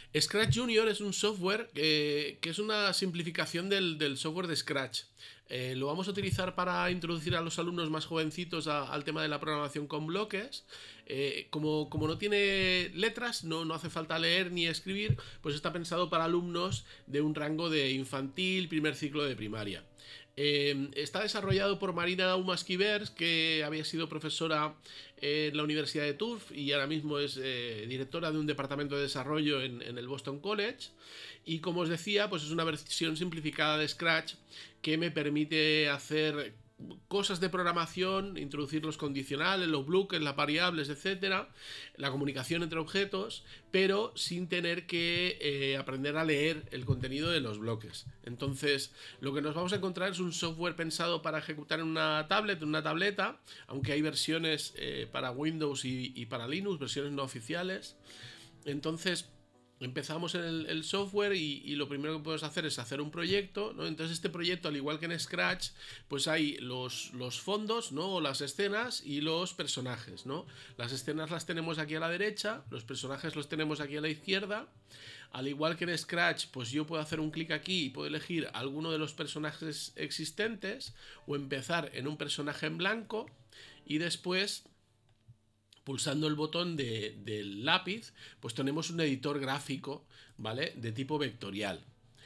Scratch Junior es un software que es una simplificación del software de Scratch. Lo vamos a utilizar para introducir a los alumnos más jovencitos al tema de la programación con bloques. Como no tiene letras, no hace falta leer ni escribir, pues está pensado para alumnos de un rango de infantil, primer ciclo de primaria. Está desarrollado por Marina Umasquivers, que había sido profesora en la Universidad de Turf y ahora mismo es directora de un departamento de desarrollo en el Boston College. Y como os decía, pues es una versión simplificada de Scratch que me permite hacer cosas de programación, introducir los condicionales, los bloques, las variables, etcétera, la comunicación entre objetos, pero sin tener que aprender a leer el contenido de los bloques. Entonces, lo que nos vamos a encontrar es un software pensado para ejecutar en una tablet, en una tableta, aunque hay versiones para Windows y para Linux, versiones no oficiales. Entonces, empezamos en el software y lo primero que podemos hacer es hacer un proyecto, ¿no? Entonces este proyecto, al igual que en Scratch, pues hay los fondos, ¿no? O las escenas y los personajes, ¿no? Las escenas las tenemos aquí a la derecha, los personajes los tenemos aquí a la izquierda. Al igual que en Scratch, pues yo puedo hacer un clic aquí y puedo elegir alguno de los personajes existentes o empezar en un personaje en blanco y después, pulsando el botón del lápiz, pues tenemos un editor gráfico, ¿vale? De tipo vectorial.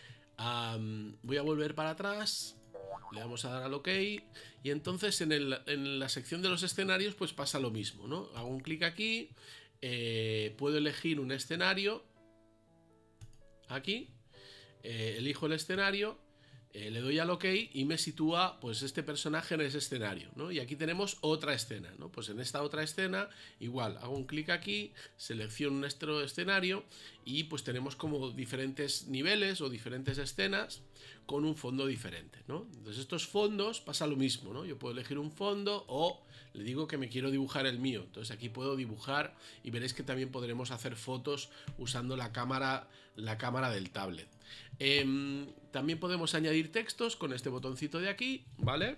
Voy a volver para atrás, le vamos a dar al OK y entonces en la sección de los escenarios pues pasa lo mismo, ¿no? Hago un clic aquí, puedo elegir un escenario, aquí, elijo el escenario, le doy al OK y me sitúa pues este personaje en ese escenario, ¿no? Y aquí tenemos otra escena, ¿no? Pues en esta otra escena igual hago un clic aquí, selecciono nuestro escenario y pues tenemos como diferentes niveles o diferentes escenas con un fondo diferente, ¿no? Entonces estos fondos pasa lo mismo, ¿no? Yo puedo elegir un fondo o le digo que me quiero dibujar el mío, entonces aquí puedo dibujar y veréis que también podremos hacer fotos usando la cámara del tablet. También podemos añadir textos con este botoncito de aquí, ¿vale?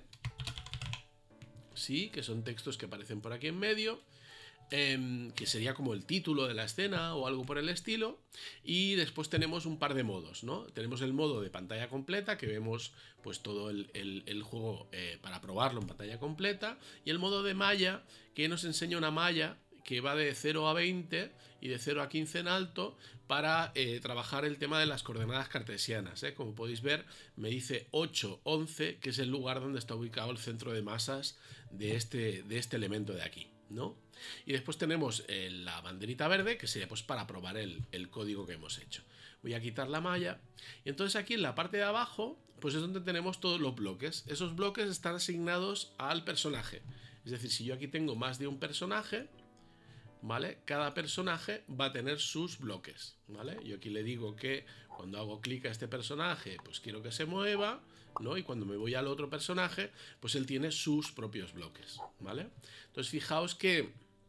Sí, que son textos que aparecen por aquí en medio. Que sería como el título de la escena o algo por el estilo. Y después tenemos un par de modos, ¿no? Tenemos el modo de pantalla completa, que vemos pues todo el juego para probarlo en pantalla completa, y el modo de malla, que nos enseña una malla que va de 0 a 20 y de 0 a 15 en alto para trabajar el tema de las coordenadas cartesianas. Como podéis ver, me dice 8, 11, que es el lugar donde está ubicado el centro de masas de este elemento de aquí, ¿no? Y después tenemos la banderita verde, que sería pues para probar el código que hemos hecho. Voy a quitar la malla y entonces aquí en la parte de abajo pues es donde tenemos todos los bloques. Esos bloques están asignados al personaje. Es decir, si yo aquí tengo más de un personaje, ¿vale? Cada personaje va a tener sus bloques, ¿vale? Yo aquí le digo que cuando hago clic a este personaje, pues quiero que se mueva, ¿no? Y cuando me voy al otro personaje, pues él tiene sus propios bloques, ¿vale? Entonces fijaos que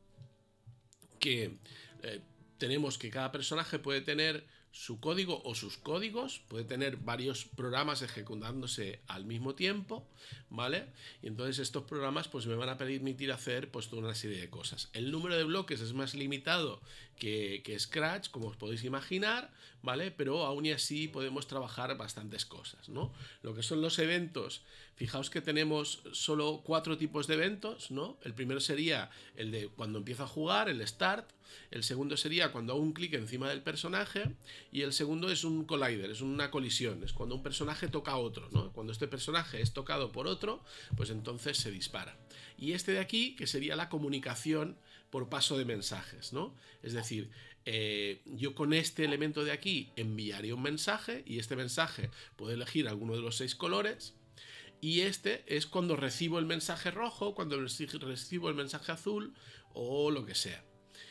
tenemos que cada personaje puede tener su código o sus códigos, puede tener varios programas ejecutándose al mismo tiempo, ¿vale? Y entonces estos programas pues me van a permitir hacer pues toda una serie de cosas. El número de bloques es más limitado que Scratch, como os podéis imaginar, ¿vale? Pero aún y así podemos trabajar bastantes cosas, ¿no? Lo que son los eventos, fijaos que tenemos solo 4 tipos de eventos, ¿no? El primero sería el de cuando empieza a jugar, el start. El segundo sería cuando hago un clic encima del personaje. Y el segundo es un collider, es una colisión, es cuando un personaje toca a otro, ¿no? Cuando este personaje es tocado por otro, pues entonces se dispara. Y este de aquí, que sería la comunicación por paso de mensajes, ¿no? Es decir, yo con este elemento de aquí enviaría un mensaje y este mensaje puedo elegir alguno de los 6 colores. Y este es cuando recibo el mensaje rojo, cuando recibo el mensaje azul o lo que sea.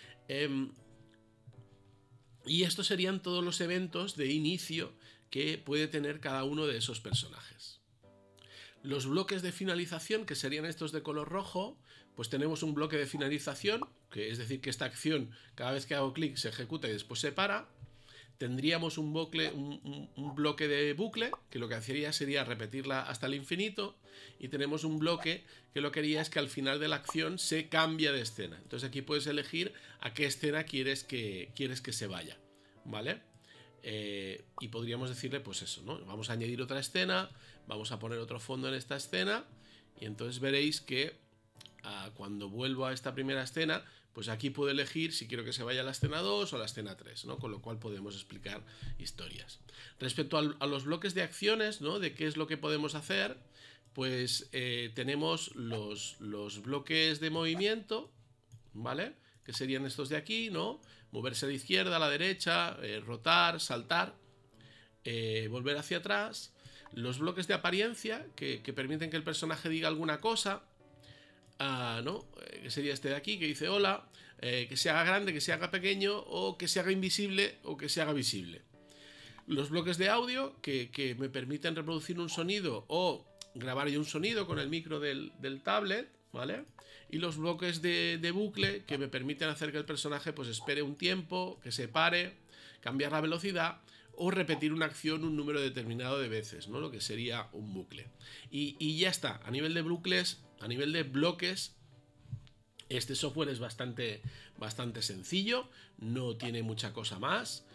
Y estos serían todos los eventos de inicio que puede tener cada uno de esos personajes. Los bloques de finalización, que serían estos de color rojo, pues tenemos un bloque de finalización, que es decir que esta acción cada vez que hago clic se ejecuta y después se para. Tendríamos un bloque de bucle, que lo que haría sería repetirla hasta el infinito, y tenemos un bloque que lo que haría es que al final de la acción se cambia de escena. Entonces aquí puedes elegir a qué escena quieres que se vaya, ¿vale? y podríamos decirle pues eso, ¿no? Vamos a añadir otra escena, vamos a poner otro fondo en esta escena y entonces veréis que cuando vuelvo a esta primera escena, pues aquí puedo elegir si quiero que se vaya a la escena 2 o a la escena 3, ¿no? Con lo cual podemos explicar historias. Respecto a los bloques de acciones, ¿no? De qué es lo que podemos hacer, pues tenemos los bloques de movimiento, ¿vale? Que serían estos de aquí, ¿no? Moverse a la izquierda, a la derecha, rotar, saltar, volver hacia atrás. Los bloques de apariencia, que permiten que el personaje diga alguna cosa, ¿no? Que sería este de aquí, que dice hola, que se haga grande, que se haga pequeño, o que se haga invisible, o que se haga visible. Los bloques de audio, que me permiten reproducir un sonido o grabar yo un sonido con el micro del tablet, ¿vale? Y los bloques de bucle, que me permiten hacer que el personaje pues espere un tiempo, que se pare, cambiar la velocidad o repetir una acción un número determinado de veces, ¿no? Lo que sería un bucle. Y ya está, a nivel de bucles, a nivel de bloques, este software es bastante sencillo, no tiene mucha cosa más.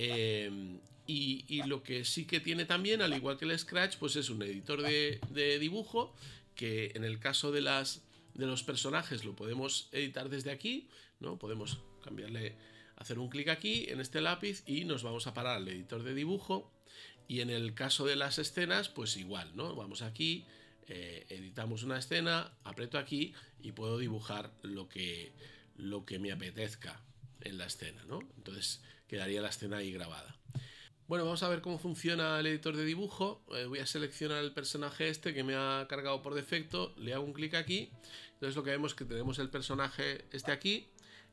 Y lo que sí que tiene también, al igual que el Scratch, pues es un editor de dibujo, que en el caso de los personajes lo podemos editar desde aquí, ¿no? Podemos cambiarle, hacer un clic aquí en este lápiz y nos vamos a parar al editor de dibujo. Y en el caso de las escenas, pues igual, ¿no? Vamos aquí, editamos una escena, aprieto aquí y puedo dibujar lo que me apetezca en la escena, ¿no? Entonces quedaría la escena ahí grabada. Bueno, vamos a ver cómo funciona el editor de dibujo. Voy a seleccionar el personaje este que me ha cargado por defecto, le hago un clic aquí. Entonces lo que vemos es que tenemos el personaje este aquí.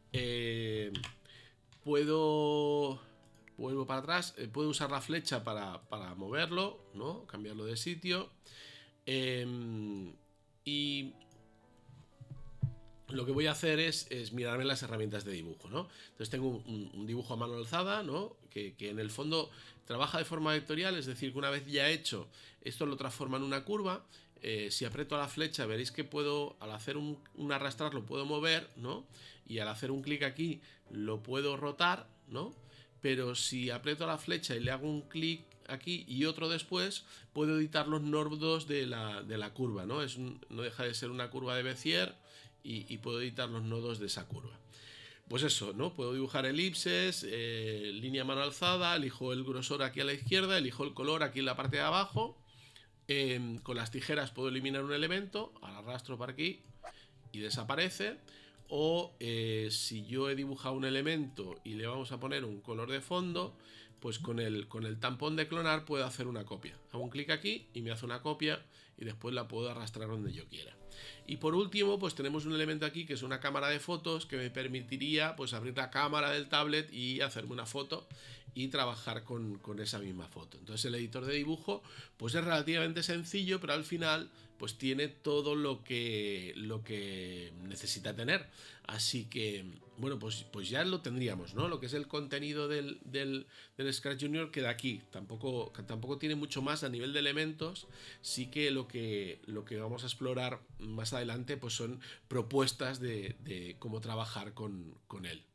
Vuelvo para atrás, puedo usar la flecha para moverlo, ¿no? Cambiarlo de sitio. Y lo que voy a hacer es mirarme las herramientas de dibujo, ¿no? Entonces tengo un dibujo a mano alzada, ¿no? Que en el fondo trabaja de forma vectorial, es decir, que una vez ya hecho, esto lo transforma en una curva. Si aprieto a la flecha veréis que puedo, al hacer un arrastrar lo puedo mover, ¿no? Y al hacer un clic aquí lo puedo rotar, ¿no? Pero si aprieto a la flecha y le hago un clic aquí y otro después, puedo editar los nodos de la curva, ¿no? No deja de ser una curva de Bézier y puedo editar los nodos de esa curva. Pues eso, ¿no? Puedo dibujar elipses, línea mano alzada, elijo el grosor aquí a la izquierda, elijo el color aquí en la parte de abajo. Con las tijeras puedo eliminar un elemento, ahora arrastro para aquí y desaparece. O si yo he dibujado un elemento y le vamos a poner un color de fondo, pues con el tampón de clonar puedo hacer una copia. Hago un clic aquí y me hace una copia y después la puedo arrastrar donde yo quiera. Y por último, pues tenemos un elemento aquí que es una cámara de fotos que me permitiría pues abrir la cámara del tablet y hacerme una foto y trabajar con esa misma foto. Entonces el editor de dibujo pues es relativamente sencillo, pero al final pues tiene todo lo que necesita tener. Así que, bueno, pues ya lo tendríamos, ¿no? Lo que es el contenido del Scratch Junior queda aquí. Tampoco tiene mucho más a nivel de elementos. Sí que lo que vamos a explorar más adelante pues son propuestas de cómo trabajar con él.